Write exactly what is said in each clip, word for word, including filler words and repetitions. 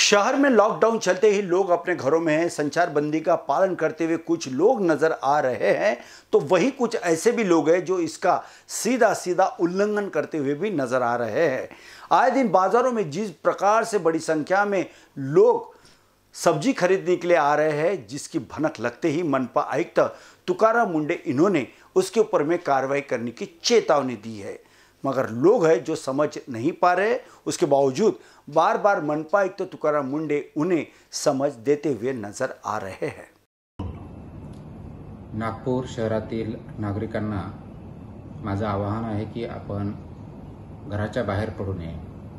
शहर में लॉकडाउन चलते ही लोग अपने घरों में हैं। संचार बंदी का पालन करते हुए कुछ लोग नजर आ रहे हैं, तो वहीं कुछ ऐसे भी लोग हैं जो इसका सीधा सीधा उल्लंघन करते हुए भी नजर आ रहे हैं। आए दिन बाजारों में जिस प्रकार से बड़ी संख्या में लोग सब्जी खरीदने के लिए आ रहे हैं, जिसकी भनक लगते ही मनपा आयुक्त तुकाराम मुंडे इन्होंने उसके ऊपर में कार्रवाई करने की चेतावनी दी है, मगर लोग हैं जो समझ नहीं पा रहे। उसके बावजूद बार बार मनपा आयुक्त तुकाराम मुंडे उन्हें समझ देते हुए नजर आ रहे हैं। नागपूर शहरातील नागरिकांना माझं आवाहन आहे की आपण घराच्या बाहेर पडू नये।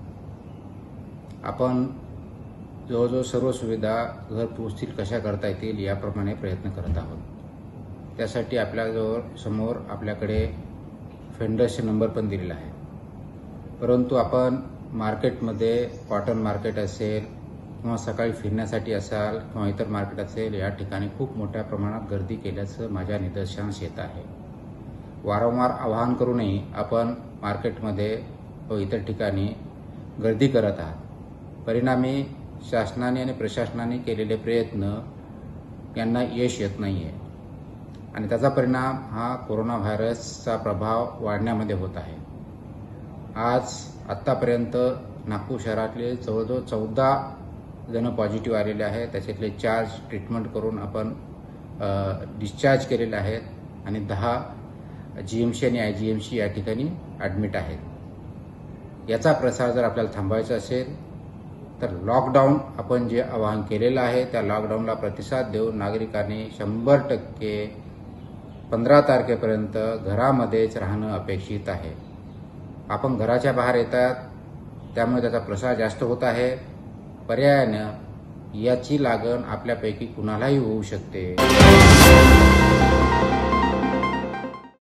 आपण जवळजवळ सर्व सुविधा घर पोहोचतील कशा करता येतील याप्रमाणे प्रयत्न करत आहोत। त्यासाठी आपल्याजवळ समोर आपल्याकडे फेंडर्सचे नंबर पण दिलेला आहे, परंतु आपण मार्केटमध्ये कॉटन मार्केट असेल किंवा सकाळी फिरण्यासाठी असाल किंवा इतर मार्केट असेल, या ठिकाणी खूप मोठ्या प्रमाणात गर्दी केल्याचं माझ्या निदर्शनास येत आहे। वारंवार आवाहन करूनही आपण मार्केटमध्ये व इतर ठिकाणी गर्दी करत आहात। परिणामी शासनाने आणि प्रशासनाने केलेले प्रयत्न यांना यश येत नाहीये आणि त्याचा परिणाम हा कोरोना व्हायरसचा प्रभाव वाढण्यामध्ये होत आहे। आज आतापर्यंत नागपूर शहरातले जवळजवळ चौदा जण पॉझिटिव्ह आलेले आहेत। त्याच्यातले चार ट्रीटमेंट करून आपण डिस्चार्ज केलेले आहेत आणि दहा जीएमसी आणि आयजीएमसी या ठिकाणी ॲडमिट आहेत। याचा प्रसार जर आपल्याला थांबवायचा असेल तर लॉकडाऊन आपण जे आवाहन केलेलं आहे त्या लॉकडाऊनला प्रतिसाद देऊन नागरिकांनी शंभर टक्के पंधरा तारखेपर्यंत घरामध्येच राहणं अपेक्षित आहे। आपण घराच्या बाहेर येतात त्यामुळे त्याचा प्रसार जास्त होत आहे। पर्यायाने याची लागण आपल्यापैकी कुणालाही होऊ शकते।